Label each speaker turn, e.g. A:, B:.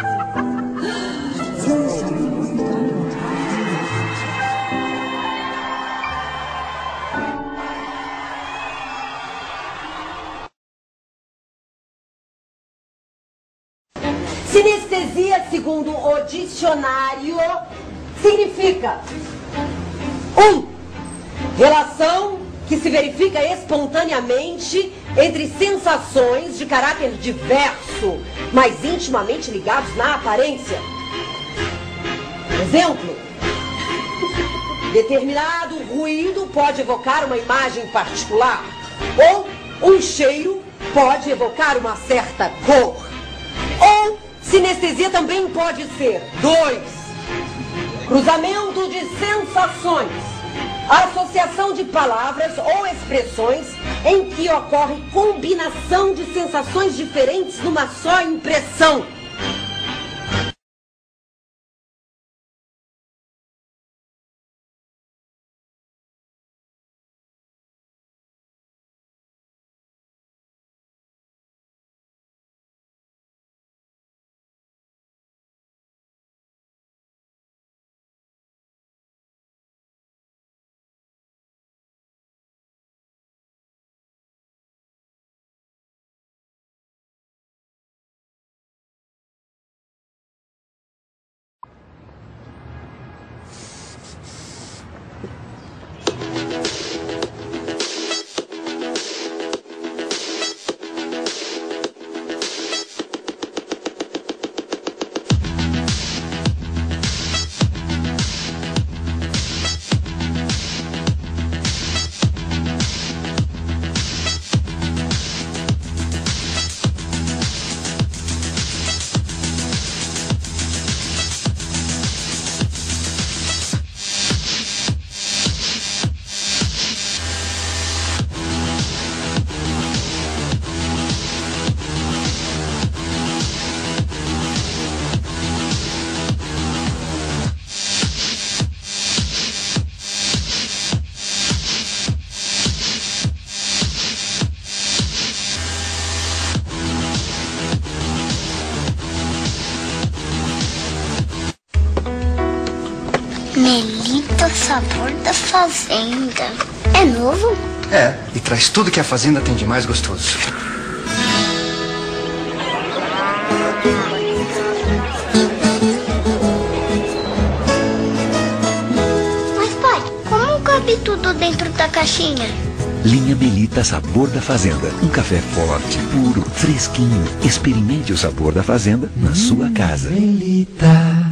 A: Sinestesia, segundo o dicionário, significa 1. Relação que se verifica espontaneamente entre sensações de caráter diverso, mas intimamente ligados na aparência. Exemplo: determinado ruído pode evocar uma imagem particular, ou um cheiro pode evocar uma certa cor. Ou sinestesia também pode ser 2. Cruzamento de sensações, associação de palavras ou expressões em que ocorre combinação de sensações diferentes numa só impressão.
B: Melita Sabor da Fazenda. É novo?
C: É, e traz tudo que a Fazenda tem de mais gostoso.
B: Mas pai, como cabe tudo dentro da caixinha?
D: Linha Melita Sabor da Fazenda. Um café forte, puro, fresquinho. Experimente o sabor da Fazenda na sua casa.
E: Melita.